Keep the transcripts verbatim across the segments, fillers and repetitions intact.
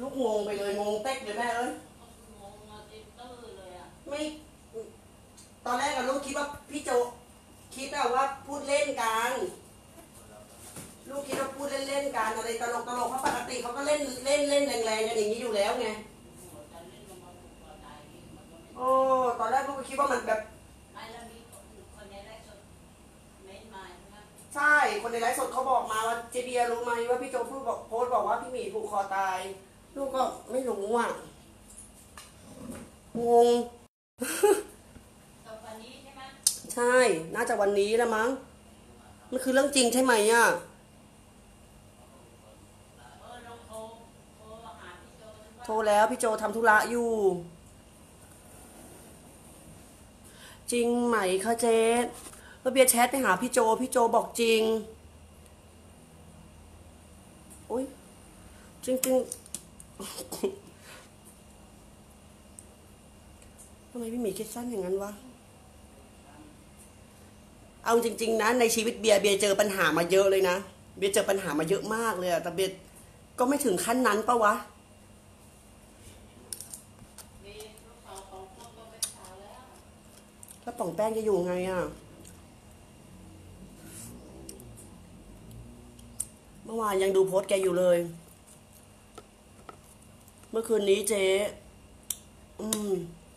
ลูกงงไปเลยงงเต๊กเลยแม่เอ้ยงงมาติดตื้อเลยอ่ะไม่ตอนแรกอะลูกคิดว่าพี่โจคิดว่าพูดเล่นกันลูกคิดว่าพูดเล่นๆกันอะไรตลกตลกเพราะปกติเขาก็เล่นเล่นเล่นแรงๆกันอย่างนี้อยู่แล้วไงโอ้ตอนแรกลูกคิดว่ามันแบบใช่คนในไลฟ์สดเขาบอกมาว่าเจเบียรู้ไหมว่าพี่โจพูดบอกโพสบอกว่าพี่หมีผูกคอตายลูกก็ไม่รู้อ่ะงงวันนี้ใช่ไหมใช่น่าจะวันนี้แล้วมั้งมันคือเรื่องจริงใช่ไหมอ่ะโทรแล้วพี่โจทำธุระอยู่จริงไหมคะเจ๊แล้วเบียร์แชทไปหาพี่โจพี่โจบอกจริงโอ้ยจริงจริงทำไมพี่หมีคิดสั้นอย่างนั้นวะเอาจริงๆนะในชีวิตเบียร์เบียร์เจอปัญหามาเยอะเลยนะเบียร์เจอปัญหามาเยอะมากเลยอะแต่เบียร์ก็ไม่ถึงขั้นนั้นปะวะแล้วป่องแป้งจะอยู่ไงอะเมื่อวานยังดูโพสแกอยู่เลยเมื่อคืนนี้เจ๊อืม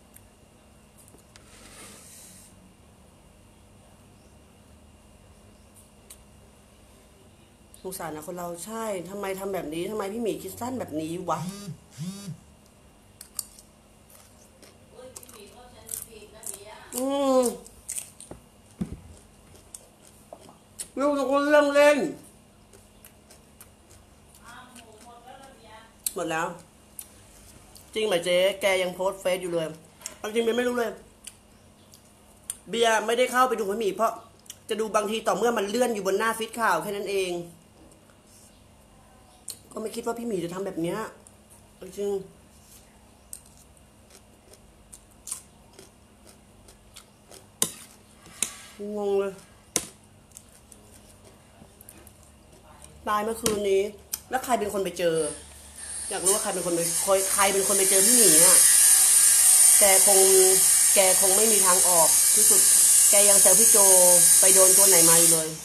สงสารนะคนเราใช่ทำไมทำแบบนี้ทำไมพี่หมีคิดสั้นแบบนี้วะอืมลูกทุกคนเรื่องเล่นหมดแล้วจริงไหมเจ๊แกยังโพสเฟซอยู่เลยจริงเบียร์ไม่รู้เลยเบียร์ไม่ได้เข้าไปดูพี่หมีเพราะจะดูบางทีต่อเมื่อมันเลื่อนอยู่บนหน้าฟีดข่าวแค่นั้นเองก็ไม่คิดว่าพี่หมีจะทำแบบนี้จริงงงเลยตายเมื่อคืนนี้แล้วใครเป็นคนไปเจออยากรู้ว่าใครเป็นคนไปใครเป็นคนไปเจอพี่หมีอ่ะแกคงแกคงไม่มีทางออกที่สุดแกยังแซวพี่โจไปโดนตัวไหนมาอยู่เลย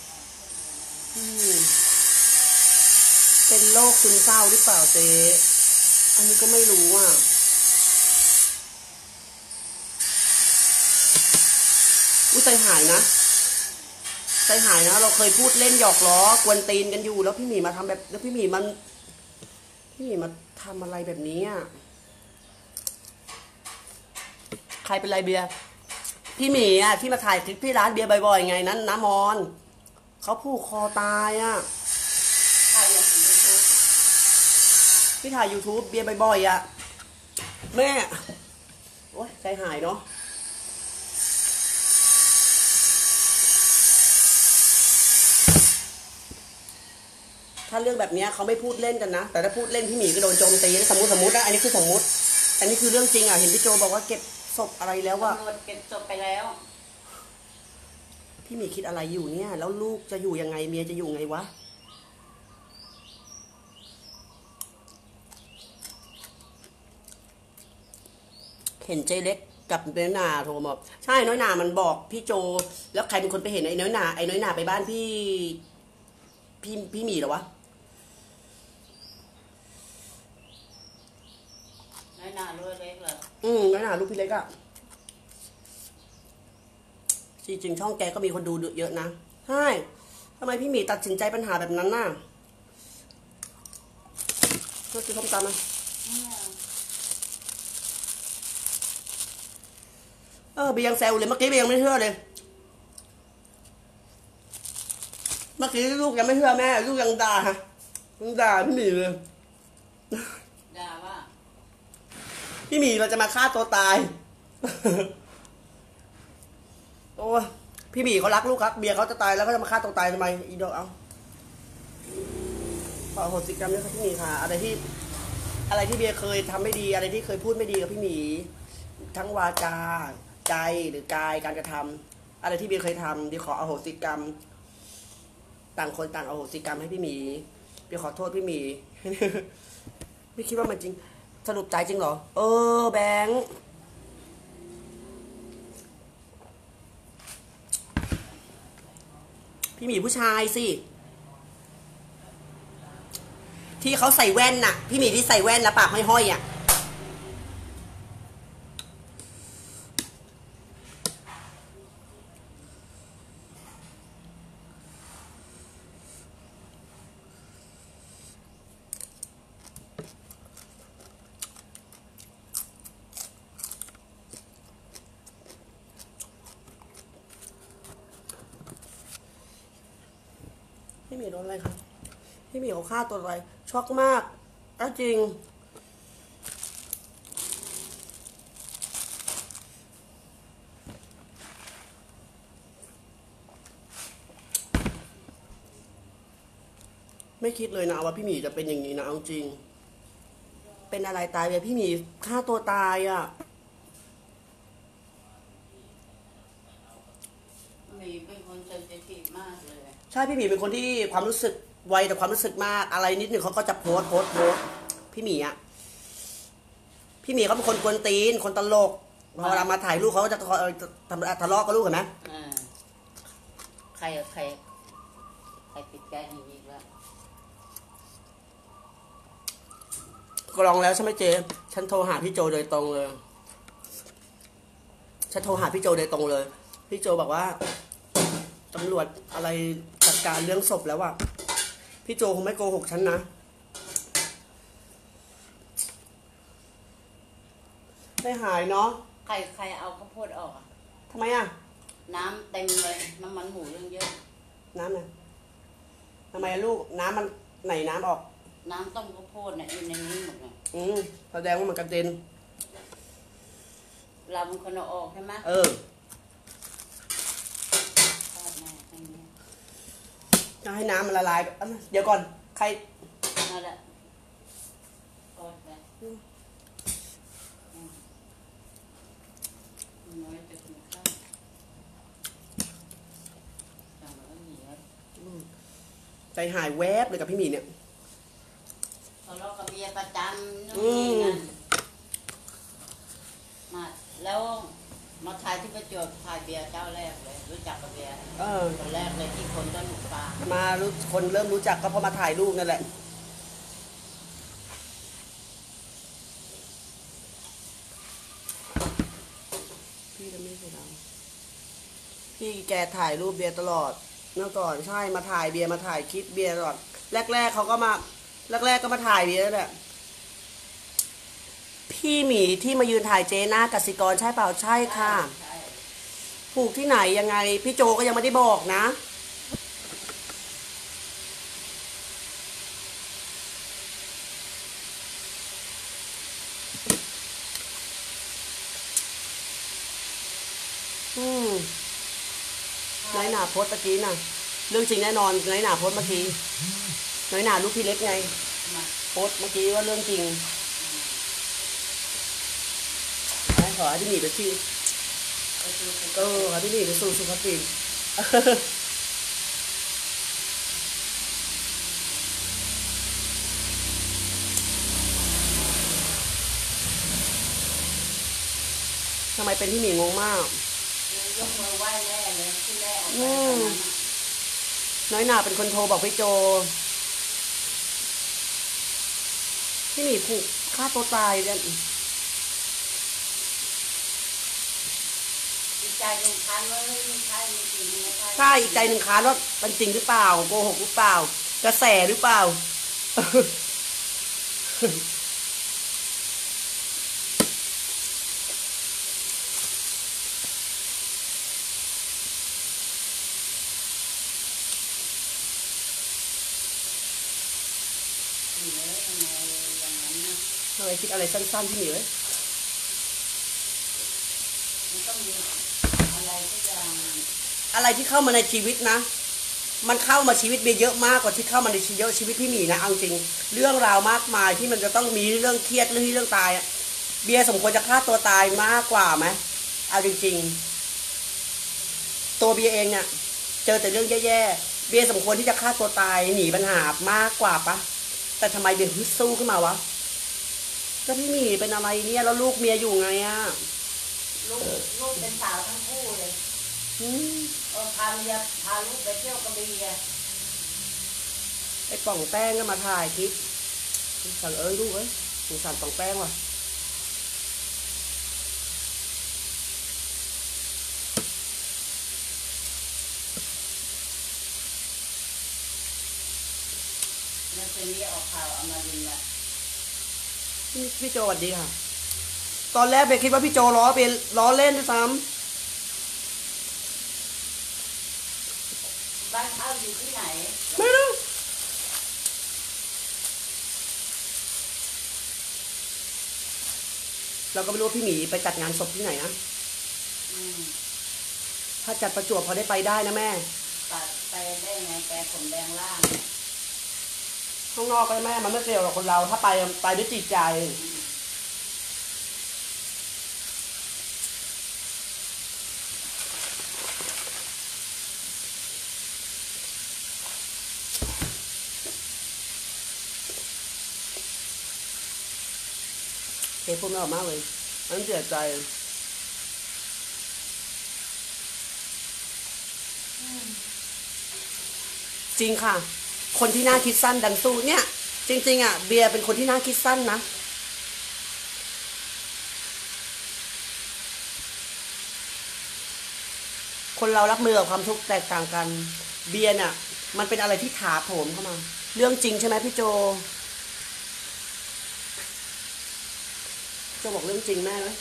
เป็นโรคซึมเศร้าหรือเปล่าเจ๊อันนี้ก็ไม่รู้อ่ะอุ้ยใจหายนะใจหายนะเราเคยพูดเล่นหยอกล้อกวนตีนกันอยู่แล้วพี่หมีมาทำแบบแล้วพี่หมีมันพี่หมีมาทำอะไรแบบนี้อ่ะใครเป็นไรเบียร์พี่หมีอ่ะที่มาถ่ายคลิปที่ร้านเบียร์บ่อยๆไงนั้นน้ำมอนเขาผูกคอตายอ่ะพี่ถ่าย ยูทูบ เบียร์บ่อยๆอ่ะแม่โอ๊ยใจหายเนาะถ้าเรื่องแบบนี้เขาไม่พูดเล่นกันนะแต่ถ้าพูดเล่นพี่หมีก็โดนโจมตีสมมติสมมตินะอันนี้คือสมมติอันนี้คือเรื่องจริงอ่ะเห็นพี่โจบอกว่าเก็บศพอะไรแล้วว่าเก็บศพไปแล้วพี่หมีคิดอะไรอยู่เนี่ยแล้วลูกจะอยู่ยังไงเมียจะอยู่ไงวะเห็นเจเล็กกับน้อยนาโทรมาใช่น้อยนามันบอกพี่โจแล้วใครเป็นคนไปเห็นไอ้น้อยนาไอ้น้อยนาไปบ้านพี่พี่พี่หมีเหรอวะน้อยนาลูกเล็กเหรออืมน้อยนาลูกพี่เล็กอะจริงๆช่องแกก็มีคนดูเยอะนะใช่ทำไมพี่หมีตัดสินใจปัญหาแบบนั้นน่ะก็คือส้มตำมั้ยเออเบียงแซวเลยเมื่อกี้เบียงไม่เชื่อเลยเมื่อกี้ลูกยังไม่เชื่อแม่ลูกยังด่ายังด่าพี่หมีเลยด่าว่าพี่หมีเราจะมาฆ่าตัวตายโอ้พี่หมีเขารักลูกครับเบียร์เขาจะตายแล้วเขาจะมาฆ่าตัวตายทำไมอีดอกเอาขอโหสิกรรมด้วยครับพี่หมีค่ะอะไรที่อะไรที่เบียร์เคยทำไม่ดีอะไรที่เคยพูดไม่ดีกับพี่หมีทั้งวาจาใจหรือกายการกระทำอะไรที่เบียร์เคยทำเบียร์ขออโหสิกรรมต่างคนต่างอโหสิกรรมให้พี่หมีเบียร์ขอโทษพี่หมีไม่คิดว่ามันจริง สรุปตายจริงเหรอ เออแบงค์พี่หมีผู้ชายสิ ที่เขาใส่แว่นน่ะ พี่หมีที่ใส่แว่นแล้วปากห้อยๆอ่ะพี่หมีโดนอะไรคะพี่หมีเขาฆ่าตัวอะไรช็อกมากอ้จริงไม่คิดเลยนะว่าพี่หมีจะเป็นอย่างนี้นะเอาจริงเป็นอะไรตายไปพี่หมีฆ่าตัวตายอ่ะมีเป็นคนเซนซิทีฟมากเลยใช่พี่หมีเป็นคนที่ความรู้สึกไวแต่ความรู้สึกมากอะไรนิดหนึ่งเขาก็จะโพสต์โพสต์โพสต์พี่หมีอ่ะพี่หมีเขาเป็นคนกวนตีนคนตลกพอเวลามาถ่ายรูปเขาก็จะทะทะเลาะกับลูกเห็นไหมอ่าใครใครใครปิดแก๊สอย่างนี้แล้วก็ลองแล้วใช่ไหมเจฉันโทรหาพี่โจโดยตรงเลยฉันโทรหาพี่โจโดยตรงเลยพี่โจบอกว่าตำรวจอะไรจัดการเรื่องศพแล้วอะพี่โจคงไม่โกหกฉันนะไม่หายเนาะใครใครเอาข้าวโพดออกอะทำไมอะน้ำเต็มเลยน้ำมันหมูเรื่องเยอะน้ำน่ะทำไมอะลูกน้ำมันไหนน้ำออกน้ำต้มข้าวโพดเนี่ยอยู่ในนี้หมดเลยอืมแสดงว่ามันกระเด็นเราเป็นคนเอาออกใช่ไหมเออทอดแม่ให้แม่จะให้น้ำมันละลายอ่ะเดี๋ยวก่อนใครนั่นแหละทอดไปอืมน้อยจะกินข้าวสั่งแล้วก็หนีแล้วใจหายแวบเลยกับพี่หมีเนี่ยทะเลาะกับเบียร์ประจำนู่นอืนี่มนั่นมาแล้วมาถ่ายที่ประจวบถ่ายเบียร์เจ้าแรกเลย รู้จักกับเบียร์เออคนแรกเลยที่คนต้นหนุปลามารู้คนเริ่มรู้จักก็เพราะมาถ่ายรูปนั่นแหละพี่จะไม่เคยทำพี่แกถ่ายรูปเบียร์ตลอดเมื่อก่อนใช่มาถ่ายเบียร์มาถ่ายคลิปเบียร์ตลอดแรกๆเขาก็มาแรกๆก็มาถ่ายเบียร์นั่นแหละพี่หมีที่มายืนถ่ายเจหน้ากสิกรใช่เปล่าใช่ค่ะใช่ผูกที่ไหนยังไง พี่โจก็ยังไม่ได้บอกนะอืมน้อยหนาโพสต์เมื่อกี้น่ะ เรื่องจริงแน่นอนน้อยหนาโพสต์เมื่อกี้น้อยหนาลูกพี่เล็กไงมาโพสต์เมื่อกี้ว่าเรื่องจริงให้ขอให้พี่หนีไปที่ไปดูไปเออขอให้พี่หนีไปสู่สุขติทำไมเป็นพี่หมีงงมากยกมือไหว้แม่เลยที่แม่ออกไปอืตอนมนั้นน่ะน้อยหนาเป็นคนโทรบอกพี่โจ พี่หมีผูกฆ่าตัวตายเนี่ยดีใจหนึ่งคันว่าไม่ใช่ไม่จริงไม่ใช่ใช่อีกใจหนึ่งค้านว่ามันจริงหรือเปล่าโกหกหรือเปล่ากระแสหรือเปล่าหนีเลยทำไมอย่างนั้นนะทำไมคิดอะไรสั้นๆพี่หมีเว้ยมันต้องมีอะไรสักอย่างอะไรที่เข้ามาในชีวิตนะ มันเข้ามาชีวิตเบียร์เยอะมากกว่าที่เข้ามาในชีวิตชีวิตพี่หมีนะเอาจริง เรื่องราวมากมายที่มันจะต้องมีเรื่องเครียดเรื่องที่เรื่องตายอะเบียร์สมควรจะฆ่าตัวตายมากกว่าไหมเอาจริงๆตัวเบียร์เองเนี่ยเจอแต่เรื่องแย่ๆเบียร์สมควรที่จะฆ่าตัวตายหนีปัญหามากกว่าปะแต่ทำไมเบียร์ฮึดสู้ขึ้นมาวะก็พี่หมีเป็นอะไรเนี่ยแล้วลูกเมียอยู่ไงอ่ะลูกลูกเป็นสาวทั้งคู่เลยอืมเออพาเมียพาลูกไปเที่ยวกระบี่อะไอ้ป่องแป้งก็มาถ่ายคลิปสั่งเอ้ยลูกเอ้ยสงสารป่องแป้งว่ะแล้วคืนนี้ออกข่าวอมรินทร์อะพี่พี่โจสวัสดีค่ะ ตอนแรกเบคิดว่าพี่โจล้อเป็นล้อเล่นด้วยซ้บ้านเขาอยู่ที่ไหนำไม่รู้เราก็ไม่รู้ว่าพี่หมีไปจัดงานศพที่ไหนนะอืมถ้าจัดประจวบพอได้ไปได้นะแม่ตัดไปได้ไงแกผมแดงล่างเนี่ยข้างนอกก็ได้แม่มันไม่เกี่ยวกับคนเรา ถ้าไปไปด้วยจิตใจอืมเฮ้พูดไม่ออกมากเลยมันเสียใจ จริงค่ะ คนที่น่าคิดสั้นดันสู้เนี่ย จริงๆอ่ะเบียร์เป็นคนที่น่าคิดสั้นนะ คนเรารับมือกับความทุกข์แตกต่างกัน เบียร์เนี่ยมันเป็นอะไรที่ถาโถมเข้ามา เรื่องจริงใช่ไหมพี่โจ โจบอกเรื่องจริงแม่ไหม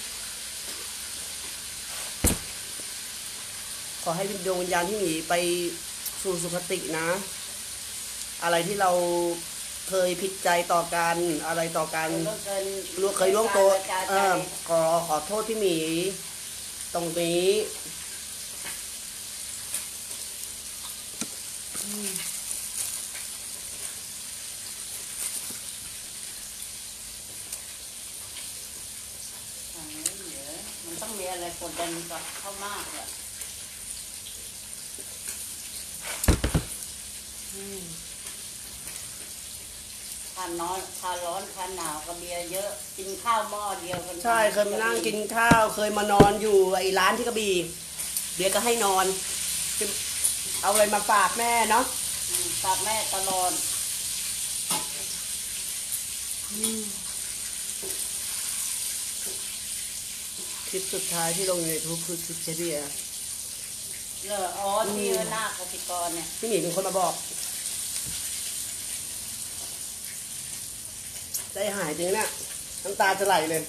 ขอให้ดวงวิญญาณที่หนีไปสู่สุคตินะ อะไรที่เราเคยผิดใจต่อกันอะไรต่อกันล่วงเกินรู้เคยล่วงตัวใจเออขอขอโทษพี่หมีตรงนี้ทางนี้เหนือมันต้องมีอะไรกดดันกับเขามากอะอืมทานน้อนทานร้อนทานหนาวกับเบียร์เยอะกินข้าวหม้อเดียวกันใช่เคยมานั่งกินข้าวเคยมานอนอยู่ไอ้ร้านที่กระบี่เดี๋ยวก็ให้นอนเอาอะไรมาฝากแม่เนาะอืมฝากแม่ตลอดคลิปสุดท้ายที่ลงในยูทูบคือคลิปเจเบียร์เหรออ๋อที่หน้ากสิกรเนี่ยพี่หมีเป็นคนมาบอกใจหายจริงเนี่ยน้ำตาจะไหลเลย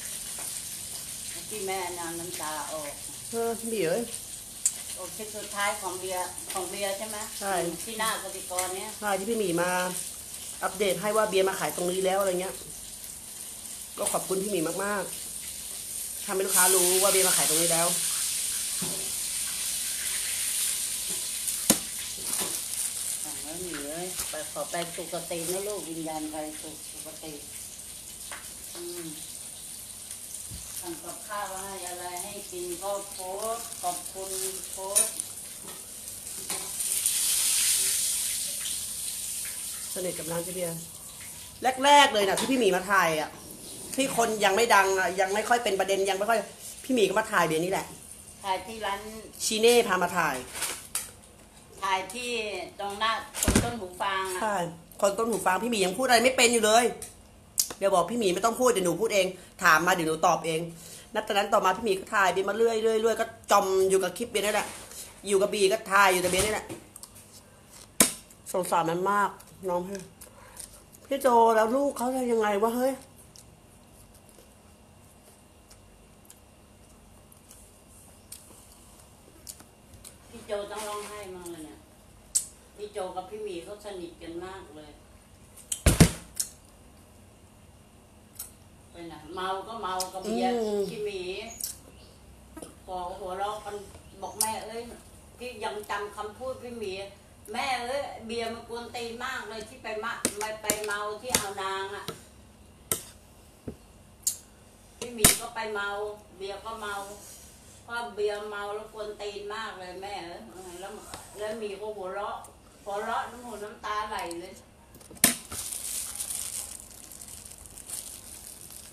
ที่แม่นางน้ำตาออกเออพี่หมีเอ้ยโอคลิปสุดท้ายของเบียร์ของเบียร์ใช่ไหมใช่ที่หน้ากสิกรเนี่ยใช่ที่พี่หมีมาอัปเดตให้ว่าเบียร์มาขายตรงนี้แล้วอะไรเงี้ย ก็ขอบคุณพี่หมีมากๆทำให้ลูกค้ารู้ว่าเบียร์มาขายตรงนี้แล้วสั่งแล้วหนีเลยไปขอไปสุกตินะลูกวิญญาณไปสุสุกติอืมสั่งกับข้าวให้อะไรให้กินก็โพสต์ขอบคุณโพสต์สนิทกับร้านเจเบียร์แรกๆเลยนะที่พี่หมีมาถ่ายอ่ะที่คนยังไม่ดังอ่ะยังไม่ค่อยเป็นประเด็นยังไม่ค่อยพี่หมีก็มาถ่ายเบียร์นี่แหละถ่ายที่ร้านชีเน่พามาถ่ายถ่ายที่ตรงหน้าตรงต้นหูฟางอ่ะใช่คนต้นหูฟังพี่หมียังพูดอะไรไม่เป็นอยู่เลยเดี๋ยวบอกพี่หมีไม่ต้องพูดเดี๋ยวหนูพูดเองถามมาเดี๋ยวหนูตอบเองนัดตอนนั้นต่อมาพี่หมีก็ถ่ายเบียร์มาเรื่อยเรื่อยเรื่อยก็จมอยู่กับคลิปเบียร์นี่แหละอยู่กับบีก็ถ่ายอยู่แต่เบียร์นี่แหละสงสารมันมากน้องพี่พี่โจแล้วลูกเขาจะยังไงวะเฮ้ยพี่โจต้องร้องไห้มากเลยเนี่ยพี่โจกับพี่หมีเขาสนิทกันมากเลยไปไหนเมาก็เมากับเบียร์พี่หมีพอหัวเราะกันบอกแม่เอ้ยพี่ยังจำคำพูดพี่หมีแม่เอ้ยเบียร์มันกวนตีนมากเลยที่ไปมะไปไปเมาที่อ่าวนางอ่ะพี่หมีก็ไปเมา เบียร์ก็เมาเพราะเบียร์เมาแล้วกวนตีนมากเลยแม่เอ้ยแล้วแล้วหมีก็หัวเราะหัวเราะน้ำหูน้ำตาไหลเลย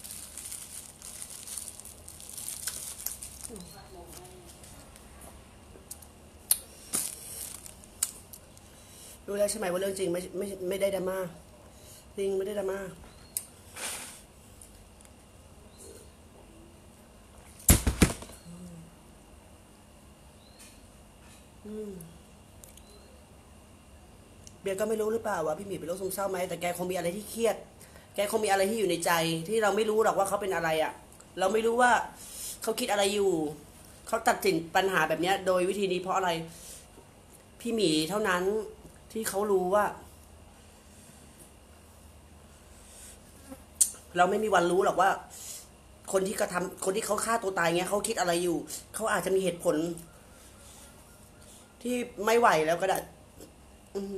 รู้แล้วใช่ไหมว่าเรื่องจริงไม่ไม่ไม่ได้ดราม่าจริงไม่ได้ดราม่าเบียร์ก็ไม่รู้หรือเปล่าว่าพี่หมีเป็นโรคซึมเศร้าไหมแต่แกคงมีอะไรที่เครียดแกคงมีอะไรที่อยู่ในใจ ที่เราไม่รู้หรอกว่าเขาเป็นอะไรอ่ะ เราไม่รู้ว่าเขาคิดอะไรอยู่เขาตัดสินปัญหาแบบนี้โดยวิธีนี้เพราะอะไรพี่หมีเท่านั้นที่เขารู้ว่า เราไม่มีวันรู้หรอกว่า คนที่กระทำคนที่เขาฆ่าตัวตายเงี้ยเขาคิดอะไรอยู่เขาอาจจะมีเหตุผล ที่ไม่ไหวแล้วก็ได้อืม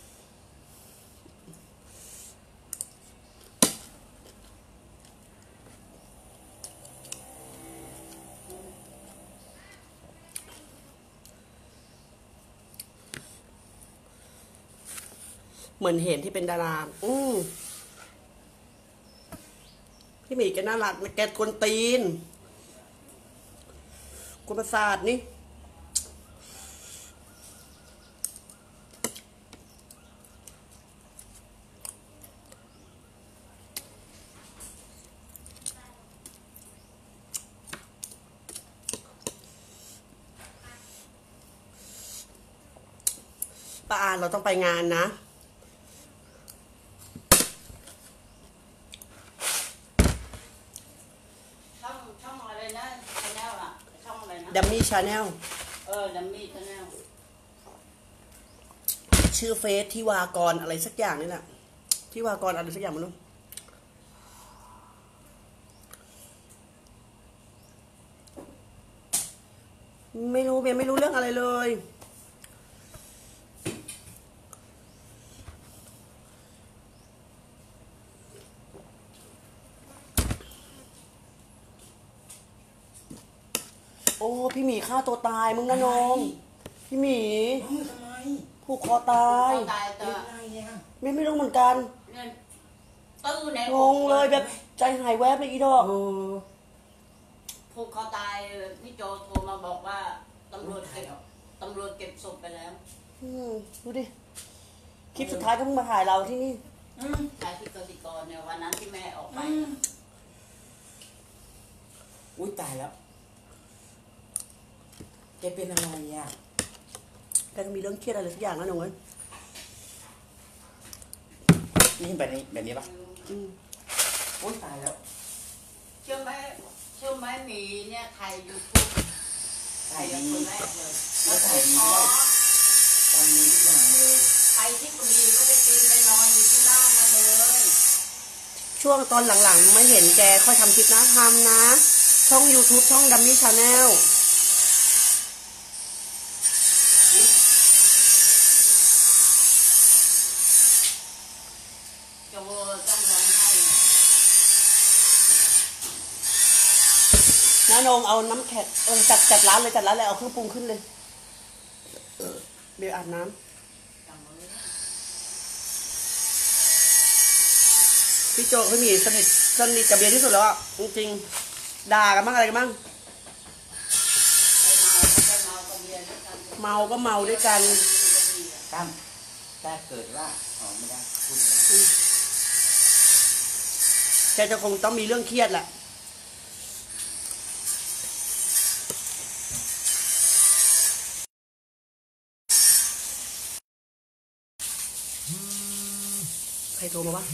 เหมือนเห็นที่เป็นดาราอืมพี่หมีแกน่ารักแกกวนตีนกวนประสาทนี่ป้าอานเราต้องไปงานนะช่องช่องอะไรนะชาแนลอะช่องอะไรนะดัมมี่ชาแนลเออดัมมี่ชาแนลชื่อเฟซที่วากรอะไรสักอย่างนี่แหละที่วากรอะไรสักอย่างมันนู้นไม่รู้เบียร์ไม่รู้เรื่องอะไรเลยโอ้พี่หมีฆ่าตัวตายมึงนะน้องพี่หมีเอ้าทำไมผูกคอตายเขาตายตัวยังไงอ่ะไม่ไม่รู้เหมือนกันเนี่ยตื้อในงงเลยแบบใจหายแวบเลยอีดอกเออผูกคอตายพี่โจโทรมาบอกว่าตำรวจเก็บตำรวจเก็บศพไปแล้วอืมดูดิคลิปสุดท้ายก็เพิ่งมาถ่ายเราที่นี่อืมขายที่กสิกรเนี่ยวันนั้นที่แม่ออกไปอืมอุ้ยตายแล้วแกเป็นอะไรอ่ะแกก็มีเรื่องเครียดอะไรสักอย่างนะหนูเอ้ยนี่แบบนี้แบบนี้ปะอืมอุ้ยตายแล้วเชื่อไหมเชื่อไหมหมีเนี่ยไทยยูทูบถ่ายดีคนแรกเลยแล้วถ่ายดีด้วยตอนนี้ทุกอย่างเลยใครที่กุมีก็ไปกินไปนอนอยู่ที่บ้านมาเลยช่วงตอนหลังๆไม่เห็นแกค่อยทำคลิปนะทำนะ ช่อง YouTube ช่องดัมมี่ชาแนลโจต้องร้องไห้น้านงเอาน้ำแข็งเออจัดจัดร้านเลยจัดร้านเลยเอาเครื่องปรุงขึ้นเลยเออเบลอาบน้ำจังเลยพี่โจเขามีสนิทสนิทกับเบียร์ที่สุดแล้วอ่ะจริงๆด่ากันบ้างอะไรกันบ้างไปเมาไปเมากับเบียร์ด้วยกันเมาก็เมาด้วยกันตั้มถ้าเกิดว่าอ๋อไม่ได้พูดไม่ได้แกจะคงต้องมีเรื่องเครียดแหละใครโทรมาวะ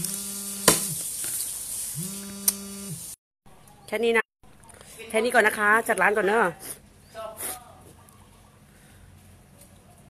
แค่นี้นะแค่นี้ก่อนนะคะ จัดร้านก่อนเนอะ